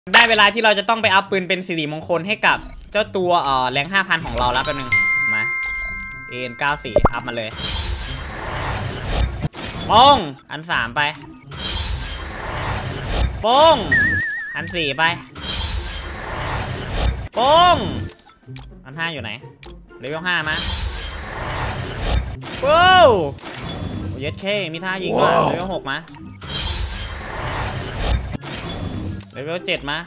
ได้เวลาที่เราจะต้องไปอัพปืนเป็นสิริมงคลให้กับเจ้าตัวแรง 5,000 ของเราแล้วกันหนึ่งมาเอ็น94อัพมาเลยป้องอัน3ไปป้องอัน4ไปป้องอัน5อยู่ไหนเลเวล5มาว้าวเย็ดเคมีท่ายิงด้วยเลเวล6มาเลเวล7มา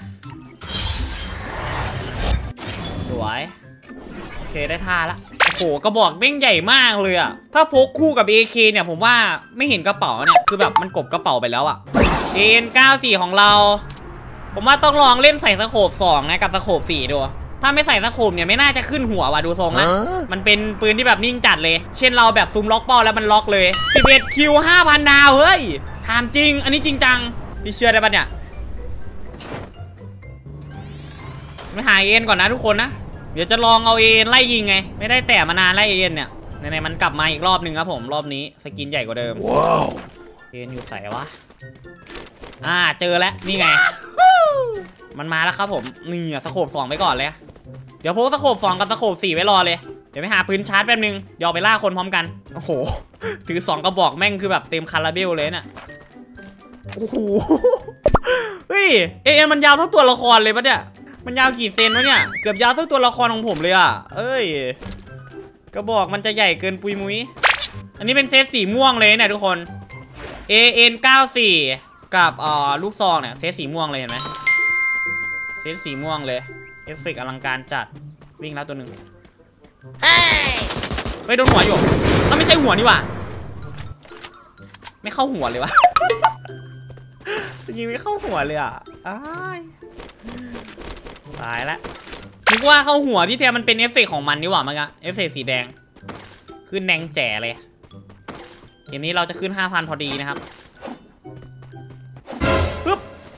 สวยโอเคได้ท่าละโอ้โหกระบอกเบ้งใหญ่มากเลยอะถ้าพกคู่กับ AK เนี่ยผมว่าไม่เห็นกระเป๋าเนี่ยคือแบบมันกบกระเป๋าไปแล้วอะเอ็น94ของเราผมว่าต้องลองเล่นใส่สโคป2นะกับสโคป4ดูถ้าไม่ใส่สโคปเนี่ยไม่น่าจะขึ้นหัวว่ะดูทรงนะมันเป็นปืนที่แบบนิ่งจัดเลยเช่นเราแบบซูมล็อกเป้าแล้วมันล็อกเลย11คิว 5,000 ดาวเฮ้ยถามจริงอันนี้จริงจังพี่เชื่อได้ปะเนี่ยไปหาเอ็นก่อนนะทุกคนนะเดี๋ยวจะลองเอาเอ็นไล่ยิงไงไม่ได้แต่มานานไล่เอ็นเนี่ยในมันกลับมาอีกรอบนึงครับผมรอบนี้สกินใหญ่กว่าเดิมว้าวเอ็นอยู่ใส่วะเจอแล้วนี่ไงมันมาแล้วครับผมนี่สโคป2ไปก่อนเลยเดี๋ยวพกสโคป2กับสโคป4ไว้รอเลยเดี๋ยวไปหาปืนชาร์จแป๊บนึงเดี๋ยวไปล่าคนพร้อมกันโอ้โหถือ2กระบอกแม่งคือแบบเต็มคาราเบลเลยน่ะโอ้โหเฮ้ยเอ็นมันยาวเท่าตัวละครเลยปะเนี่ยมันยาวกี่เซนวะเนี่ยเกือบยาวเท่าตัวละครของผมเลยอ่ะเอ้ยกระบอกมันจะใหญ่เกินปุยมุ้ยอันนี้เป็นเซตสีม่วงเลยเนี่ยทุกคน AN94 กับลูกซองเนี่ยเซตสีม่วงเลยเห็นไหมเซตสีม่วงเลยเอฟเฟกต์อลังการจัดวิ่งแล้วตัวหนึ่งไปโดนหัวอยู่มันไม่ใช่หัวนี่หว่าไม่เข้าหัวเลยวะยิงไม่เข้าหัวเลยอ่ะตายแล้วนึกว่าเข้าหัวที่แท้มันเป็นเอฟเฟกต์ของมันนี่หว่ามั้งอะเอฟเฟกต์สีแดงขึ้นแดงแจ๋เลยเกมนี้เราจะขึ้น 5,000 พอดีนะครับปึ๊บ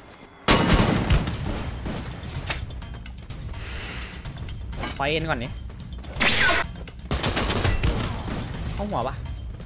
ไฟเอ็นก่อนนี่เข้าหัวปะ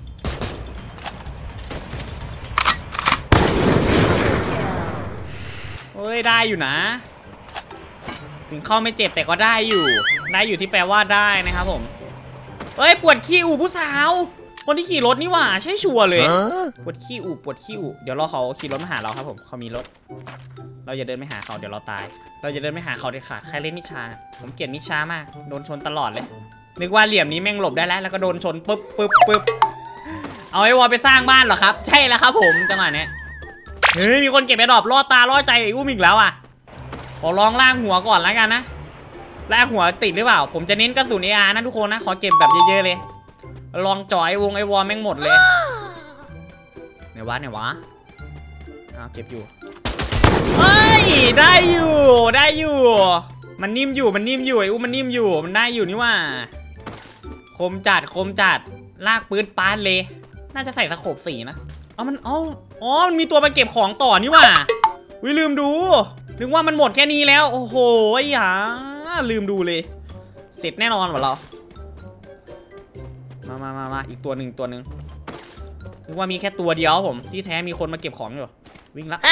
เฮ้ยได้อยู่นะถึงเข้าไม่เจ็บแต่ก็ได้อยู่ที่แปลว่าได้นะครับผมเฮ้ยปวดขี้อู่ผู้สาวคนที่ขี่รถนี่หว่าใช่ชัวร์เลยปวดขี้อู่เดี๋ยวรอเขาขี่รถมาหาเราครับผมเขามีรถเราอย่าเดินไปหาเขาเดี๋ยวเราตายเราจะเดินไปหาเขาเด็ดขาดใครเล่นนิชาผมเกลียดนิชามากโดนชนตลอดเลยนึกว่าเหลี่ยมนี้แม่งหลบได้แล้วก็โดนชนปึ๊บเอาไอ้วอลไปสร้างบ้านเหรอครับใช่แล้วครับผมจังหวะนี้เฮ้ยมีคนเก็บไอ้ดอกล่อตาล่อใจไอ้อุ้มอีกแล้วอ่ะขอลองล่างหัวก่อนแล้วกันนะล่างหัวติดหรือเปล่าผมจะเน้นกระสุน AR นะทุกคนนะขอเก็บแบบเยอะๆเลยลองจ่อไอ้วงไอ้วอลแม่งหมดเลยไหนวะเก็บอยู่เฮ้ยได้อยู่มันนิ่มอยู่ไอ้อุ้มมันนิ่มอยู่มันได้อยู่นี่ว่าคมจัดลากปืนปานเลยน่าจะใส่สโคป4นะมันมีตัวมาเก็บของต่อนี่ว่าวิลืมดูนึกว่ามันหมดแค่นี้แล้วโอ้โหลืมดูเลยเสร็จแน่นอนวะเรามาอีกตัวหนึ่งนึกว่ามีแค่ตัวเดียวผมที่แท้มีคนมาเก็บของอยู่วิ่งละ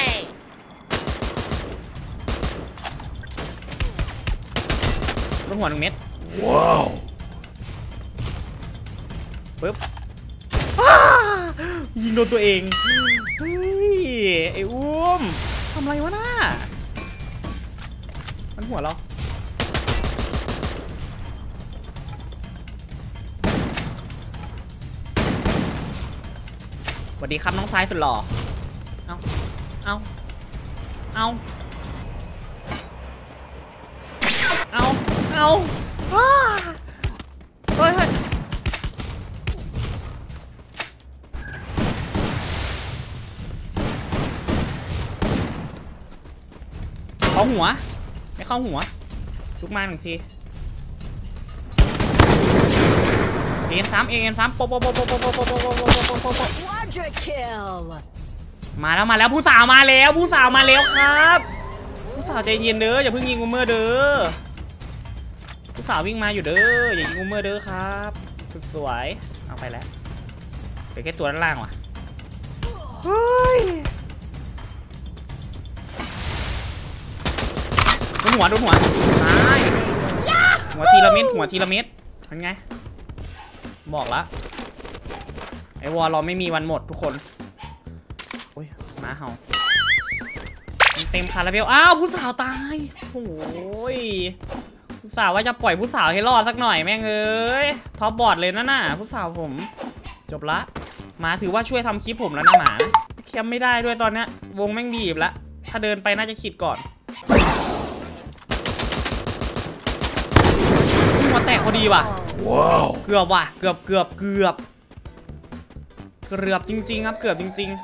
รถหัว1 เม็ดว้าวปึ๊บยิงโดนตัวเองเฮ้ยไอ้อุ้มทำไรวะน่ามันหัวเราสวัสดีครับน้องชายสุดหล่อเอาเฮ้ยเข้าหัวไม่เข้าหัวลุกมา1 ทีเอ็นซ้ำโปมาแล้วผู้สาวมาแล้วครับผู้สาวใจเย็นเด้ออย่าเพิ่งยิงกูเมื่อเด้อผู้สาววิ่งมาอยู่เด้ออย่ายิงกูเมื่อเด้อครับสวยเอาไปแล้วไปแค่ตัวด้านล่างว่ะเฮ้ยหัวตายหัวทีละเม็ดเป็นไงบอกแล้วไอ้วอลเราไม่มีวันหมดทุกคนโอ้ยมาเห่าเต็มคาราเบลอ้าวผู้สาวตายโอ้ยผู้สาวว่าจะปล่อยผู้สาวให้รอดสักหน่อยแม่งเอ้ยท็อปบอร์ดเลยนะน่ะผู้สาวผมจบละหมาถือว่าช่วยทำคลิปผมแล้วนะหมาเคียมไม่ได้ด้วยตอนเนี้ยวงแม่งบีบละถ้าเดินไปน่าจะขีดก่อนหัวแตกพอดีว่ะว้าวเกือบว่ะเกือบจริงๆครับเกือบจริง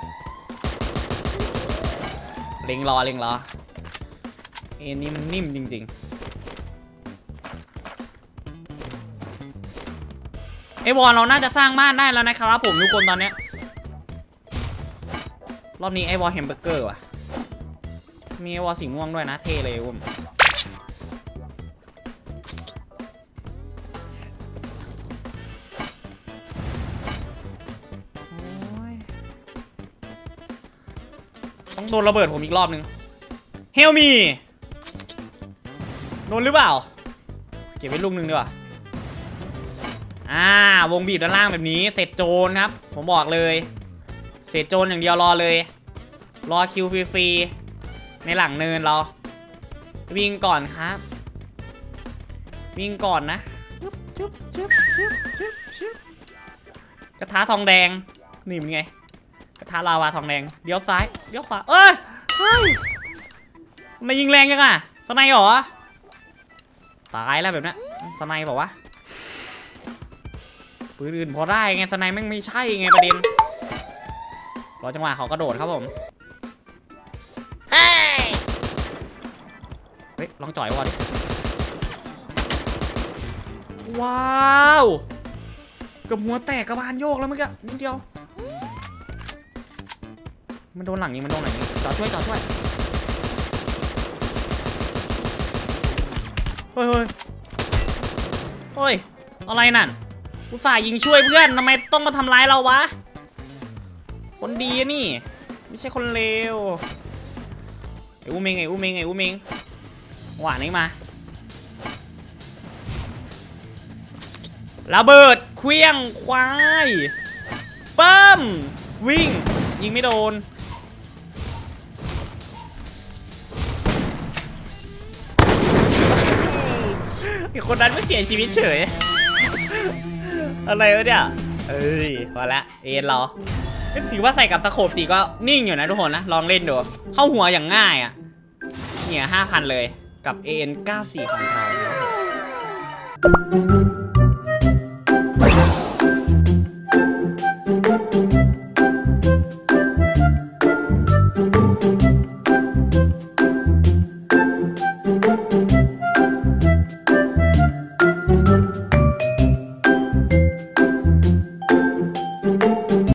ๆเล็งรอเอ็นนี่มันนิ่มจริงๆไอวอลเราน่าจะสร้างบ้านได้แล้วนะครับผมทุกคนตอนเนี้ยรอบนี้ไอวอลแฮมเบอร์เกอร์ว่ะมีไอวอลสีม่วงด้วยนะเท่เลยอุ้มต้องโดนระเบิดผมอีกรอบนึงเฮลมีโดนหรือเปล่าเก็บไว้ลูกนึงดีกว่าวงบีบด้านล่างแบบนี้เสร็จโจรครับผมบอกเลยเสร็จโจรอย่างเดียวรอเลยรอคิวฟรีๆในหลังเนินเราวิ่งก่อนครับวิ่งก่อนนะกระทะทองแดงนี่เป็นไงกระทะลาวาทองแดงเลี้ยวซ้ายเลี้ยวขวาเฮ้ยมายิงแรงยังอ่ะสไนเหรอตายแล้วแบบนี้สไนบอกว่าปืนอื่นพอได้ไงสไนแม่งไม่ใช่ไงประเด็นรอจังหวะเขากระโดดครับผมเฮ้ยลองจ่อยวอดิว้าวกับหัวแตกกระบาลโยกแล้วเมื่อกี้นิดเดียวมันโดนหลังยิงจ่อช่วยเฮ้ยอะไรนั่นอุตส่าห์ยิงช่วยเพื่อนทำไมต้องมาทำร้ายเราวะคนดีนี่ไม่ใช่คนเลวไอ้อูเมงหวานนี่มาระเบิดเคลี้ยงควายปั้มวิ่งยิงไม่โดนอีกคนนั้นไม่เสียชีวิตเฉยอะไรวะเนี่ยเอ้ยพอละเอ็นเราถือว่าใส่กับสโคปสีก็นิ่งอยู่นะทุกคนนะลองเล่นดูเข้าหัวอย่างง่ายอ่ะเนี่ย 5,000 เลยกับ AN94 ของเรา